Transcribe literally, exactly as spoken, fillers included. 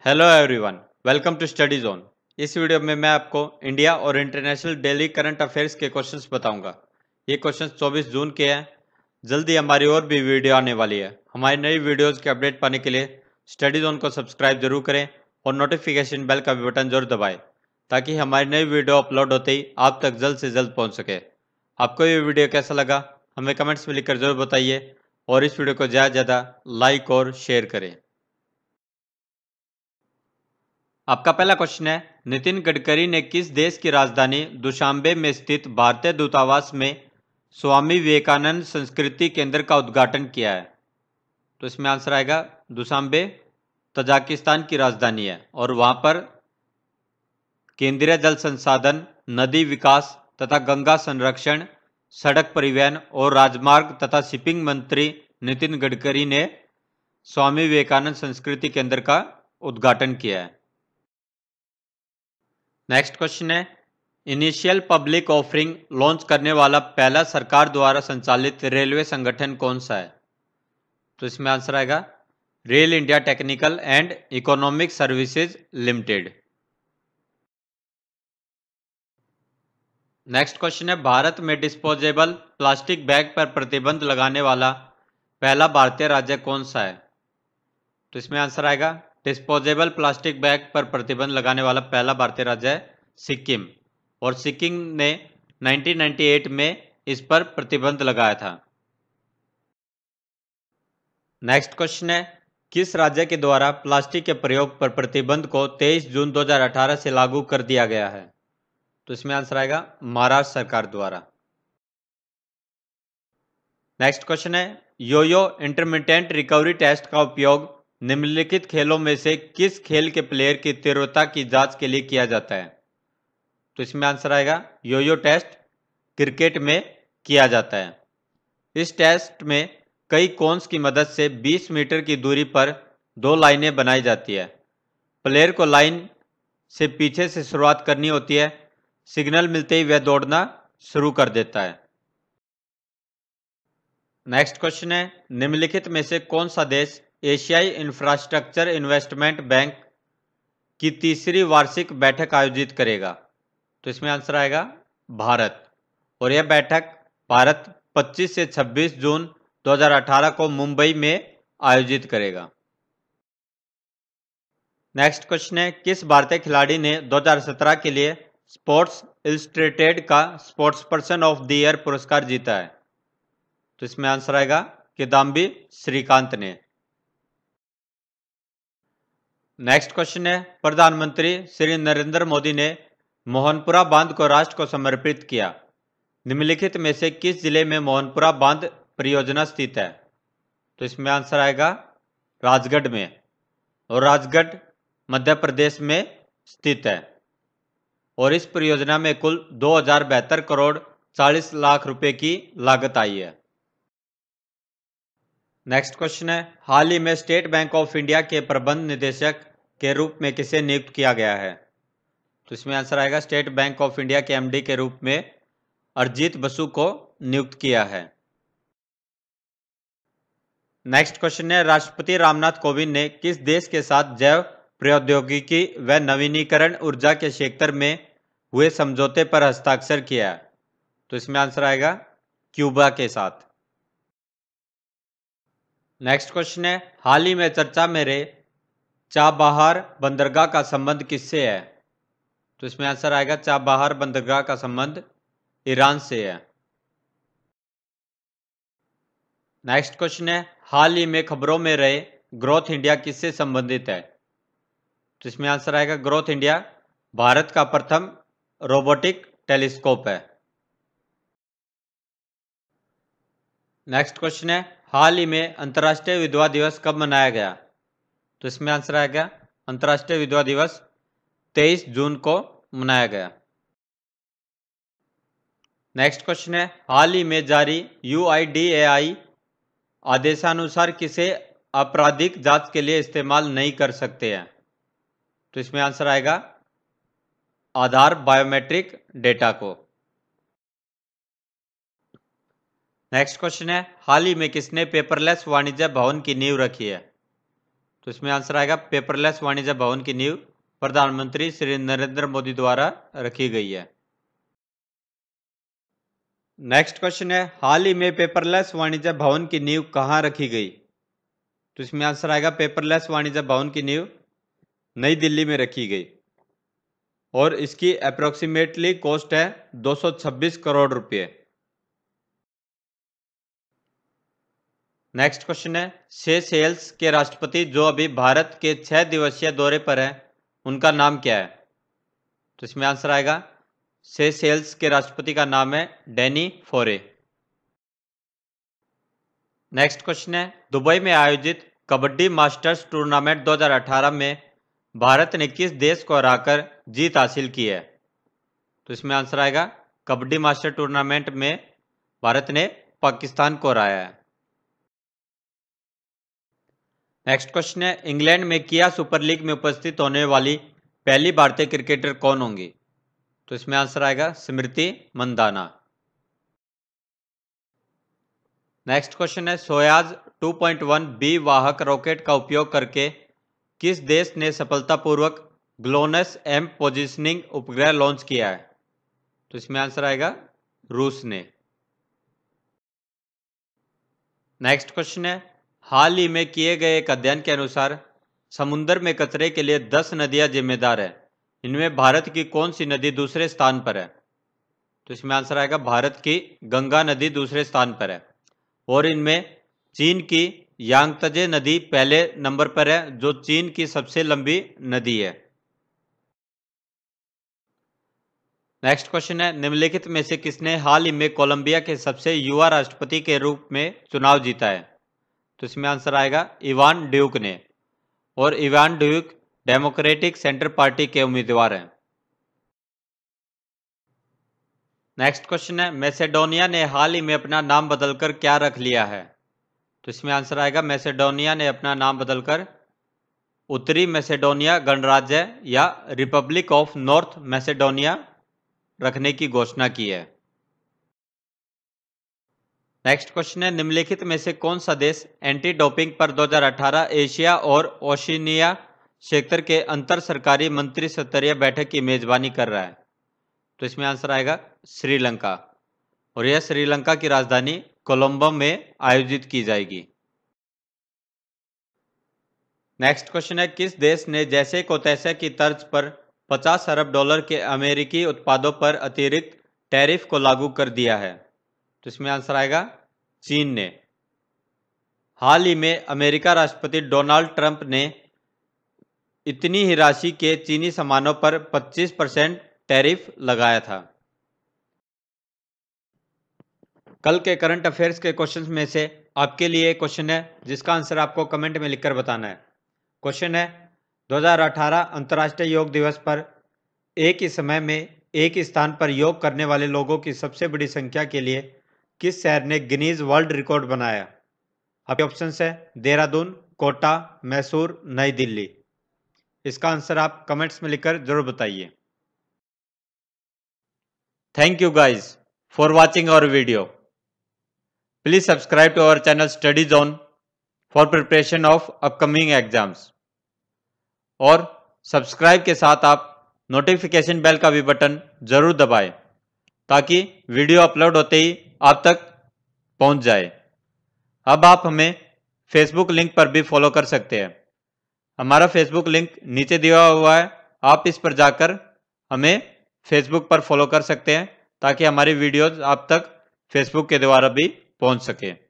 Hello everyone, welcome to Study Zone. इस video में मैं आपको इंडिया और इंटरनेशनल डेली करंट अफेयर्स के क्वेश्चंस बताऊंगा। ये क्वेश्चंस चौबीस जून के हैं। जल्दी हमारी और भी वीडियो आने वाली है। हमारी नई वीडियोस के अपडेट पाने के लिए स्टडी जोन को सब्सक्राइब जरूर करें और नोटिफिकेशन बेल का भी बटन जरूर दबाएं ताकि हमारी नई वीडियो अपलोड होते ही आप तक जल्द से जल्द पहुँच सके। आपको ये वीडियो कैसा लगा हमें कमेंट्स में लिखकर जरूर बताइए और इस वीडियो को ज़्यादा से ज़्यादा लाइक और शेयर करें। आपका पहला क्वेश्चन है, नितिन गडकरी ने किस देश की राजधानी दुशांबे में स्थित भारतीय दूतावास में स्वामी विवेकानंद संस्कृति केंद्र का उद्घाटन किया है? तो इसमें आंसर आएगा दुशांबे तजाकिस्तान की राजधानी है और वहां पर केंद्रीय जल संसाधन, नदी विकास तथा गंगा संरक्षण, सड़क परिवहन और राजमार्ग तथा शिपिंग मंत्री नितिन गडकरी ने स्वामी विवेकानंद संस्कृति केंद्र का उद्घाटन किया है। नेक्स्ट क्वेश्चन है, इनिशियल पब्लिक ऑफरिंग लॉन्च करने वाला पहला सरकार द्वारा संचालित रेलवे संगठन कौन सा है? तो इसमें आंसर आएगा Rail India Technical and Economic Services Limited. Next question है, भारत में डिस्पोजेबल प्लास्टिक बैग पर प्रतिबंध लगाने वाला पहला भारतीय राज्य कौन सा है? तो इसमें आंसर आएगा डिस्पोजेबल प्लास्टिक बैग पर प्रतिबंध लगाने वाला पहला भारतीय राज्य है सिक्किम, और सिक्किम ने उन्नीस सौ अट्ठानवे में इस पर प्रतिबंध लगाया था। नेक्स्ट क्वेश्चन है, किस राज्य के द्वारा प्लास्टिक के प्रयोग पर प्रतिबंध को तेईस जून दो हज़ार अठारह से लागू कर दिया गया है? तो इसमें आंसर आएगा महाराष्ट्र सरकार द्वारा। नेक्स्ट क्वेश्चन है, योयो इंटरमिटेंट रिकवरी टेस्ट का उपयोग निम्नलिखित खेलों में से किस खेल के प्लेयर की तीव्रता की जांच के लिए किया जाता है? तो इसमें आंसर आएगा योयो टेस्ट क्रिकेट में किया जाता है। इस टेस्ट में कई कोन्स की मदद से बीस मीटर की दूरी पर दो लाइनें बनाई जाती है। प्लेयर को लाइन से पीछे से शुरुआत करनी होती है। सिग्नल मिलते ही वह दौड़ना शुरू कर देता है। नेक्स्ट क्वेश्चन है, निम्नलिखित में से कौन सा देश एशियाई इंफ्रास्ट्रक्चर इन्वेस्टमेंट बैंक की तीसरी वार्षिक बैठक आयोजित करेगा? तो इसमें आंसर आएगा भारत, और यह बैठक भारत पच्चीस से छब्बीस जून दो हज़ार अठारह को मुंबई में आयोजित करेगा। नेक्स्ट क्वेश्चन है, किस भारतीय खिलाड़ी ने दो हज़ार सत्रह के लिए स्पोर्ट्स इलस्ट्रेटेड का Sportsperson of the Year पुरस्कार जीता है? तो इसमें आंसर आएगा किदाम्बी श्रीकांत ने। नेक्स्ट क्वेश्चन है, प्रधानमंत्री श्री नरेंद्र मोदी ने मोहनपुरा बांध को राष्ट्र को समर्पित किया। निम्नलिखित में से किस जिले में मोहनपुरा बांध परियोजना स्थित है? तो इसमें आंसर आएगा राजगढ़ में, और राजगढ़ मध्य प्रदेश में स्थित है, और इस परियोजना में कुल दो हजार बहत्तर करोड़ चालीस लाख रुपए की लागत आई है। नेक्स्ट क्वेश्चन है, हाल ही में स्टेट बैंक ऑफ इंडिया के प्रबंध निदेशक के रूप में किसे नियुक्त किया गया है? तो इसमें आंसर आएगा स्टेट बैंक ऑफ इंडिया के एमडी के रूप में अरिजीत बसु को नियुक्त किया है। नेक्स्ट क्वेश्चन है, राष्ट्रपति रामनाथ कोविंद ने किस देश के साथ जैव प्रौद्योगिकी व नवीनीकरण ऊर्जा के क्षेत्र में हुए समझौते पर हस्ताक्षर किया है? तो इसमें आंसर आएगा क्यूबा के साथ। नेक्स्ट क्वेश्चन है, हाल ही में चर्चा में रहे चाबहार बंदरगाह का संबंध किससे है? तो इसमें आंसर आएगा चाबहार बंदरगाह का संबंध ईरान से है। नेक्स्ट क्वेश्चन है, हाल ही में खबरों में रहे ग्रोथ इंडिया किससे संबंधित है? तो इसमें आंसर आएगा ग्रोथ इंडिया भारत का प्रथम रोबोटिक टेलीस्कोप है। नेक्स्ट क्वेश्चन है, हाल ही में अंतर्राष्ट्रीय विधवा दिवस कब मनाया गया? तो इसमें आंसर आएगा अंतर्राष्ट्रीय विधवा दिवस तेईस जून को मनाया गया। नेक्स्ट क्वेश्चन है, हाल ही में जारी यू आई डी ए आई आदेशानुसार किसे आपराधिक जांच के लिए इस्तेमाल नहीं कर सकते हैं? तो इसमें आंसर आएगा आधार बायोमेट्रिक डेटा को। नेक्स्ट क्वेश्चन है, हाल ही में किसने पेपरलेस वाणिज्य भवन की नींव रखी है? तो इसमें आंसर आएगा पेपरलेस वाणिज्य भवन की नींव प्रधानमंत्री श्री नरेंद्र मोदी द्वारा रखी गई है। नेक्स्ट क्वेश्चन है, हाल ही में पेपरलेस वाणिज्य भवन की नींव कहां रखी गई? तो इसमें आंसर आएगा पेपरलेस वाणिज्य भवन की नींव नई दिल्ली में रखी गई और इसकी अप्रोक्सीमेटली कॉस्ट है दो सौ छब्बीस करोड़ रुपए। नेक्स्ट क्वेश्चन है, सेशेल्स के राष्ट्रपति जो अभी भारत के छह दिवसीय दौरे पर हैं, उनका नाम क्या है? तो इसमें आंसर आएगा सेशेल्स के राष्ट्रपति का नाम है डैनी फोरे। नेक्स्ट क्वेश्चन है, दुबई में आयोजित कबड्डी मास्टर्स टूर्नामेंट दो हज़ार अठारह में भारत ने किस देश को हराकर जीत हासिल की है? तो इसमें आंसर आएगा कबड्डी मास्टर टूर्नामेंट में भारत ने पाकिस्तान को हराया है। नेक्स्ट क्वेश्चन है, इंग्लैंड में किया सुपर लीग में उपस्थित होने वाली पहली भारतीय क्रिकेटर कौन होंगी? तो इसमें आंसर आएगा स्मृति मंदाना। नेक्स्ट क्वेश्चन है, Soyuz two point one B वाहक रॉकेट का उपयोग करके किस देश ने सफलतापूर्वक ग्लोनस एम पोजिशनिंग उपग्रह लॉन्च किया है? तो इसमें आंसर आएगा रूस ने। नेक्स्ट क्वेश्चन है, हाल ही में किए गए एक अध्ययन के अनुसार समुद्र में कचरे के लिए दस नदियां जिम्मेदार है, इनमें भारत की कौन सी नदी दूसरे स्थान पर है? तो इसमें आंसर आएगा भारत की गंगा नदी दूसरे स्थान पर है और इनमें चीन की यांगत्जे नदी पहले नंबर पर है, जो चीन की सबसे लंबी नदी है। नेक्स्ट क्वेश्चन है, निम्नलिखित में से किसने हाल ही में कोलंबिया के सबसे युवा राष्ट्रपति के रूप में चुनाव जीता है? तो इसमें आंसर आएगा इवान ड्यूक ने और Ivan Duque Democratic Centre Party के उम्मीदवार हैं। नेक्स्ट क्वेश्चन है, मैसेडोनिया ने हाल ही में अपना नाम बदलकर क्या रख लिया है? तो इसमें आंसर आएगा मैसेडोनिया ने अपना नाम बदलकर उत्तरी मैसेडोनिया गणराज्य या रिपब्लिक ऑफ नॉर्थ मैसेडोनिया रखने की घोषणा की है। नेक्स्ट क्वेश्चन है, निम्नलिखित में से कौन सा देश एंटी डोपिंग पर दो हज़ार अठारह एशिया और ओशिनिया क्षेत्र के अंतर सरकारी मंत्री स्तरीय बैठक की मेजबानी कर रहा है? तो इसमें आंसर आएगा श्रीलंका और यह श्रीलंका की राजधानी कोलंबो में आयोजित की जाएगी। नेक्स्ट क्वेश्चन है, किस देश ने जैसे को तैसे की तर्ज पर पचास अरब डॉलर के अमेरिकी उत्पादों पर अतिरिक्त टैरिफ को लागू कर दिया है? तो इसमें आंसर आएगा चीन ने। हाल ही में अमेरिका राष्ट्रपति डोनाल्ड ट्रंप ने इतनी ही राशि के चीनी सामानों पर पच्चीस परसेंट टैरिफ लगाया था। कल के करंट अफेयर्स के क्वेश्चंस में से आपके लिए एक क्वेश्चन है जिसका आंसर आपको कमेंट में लिखकर बताना है। क्वेश्चन है, दो हज़ार अठारह अंतर्राष्ट्रीय योग दिवस पर एक ही समय में एक ही स्थान पर योग करने वाले लोगों की सबसे बड़ी संख्या के लिए किस शहर ने गिनीज वर्ल्ड रिकॉर्ड बनाया? आपके ऑप्शन है देहरादून, कोटा, मैसूर, नई दिल्ली। इसका आंसर आप कमेंट्स में लिखकर जरूर बताइए। Thank you guys for watching our video. Please subscribe to our channel Study Zone for preparation of upcoming exams और सब्सक्राइब के साथ आप नोटिफिकेशन बेल का भी बटन जरूर दबाएं ताकि वीडियो अपलोड होते ही आप तक पहुंच जाए। अब आप हमें फेसबुक लिंक पर भी फॉलो कर सकते हैं। हमारा फेसबुक लिंक नीचे दिया हुआ है, आप इस पर जाकर हमें फेसबुक पर फॉलो कर सकते हैं ताकि हमारी वीडियोस आप तक फेसबुक के द्वारा भी पहुंच सके।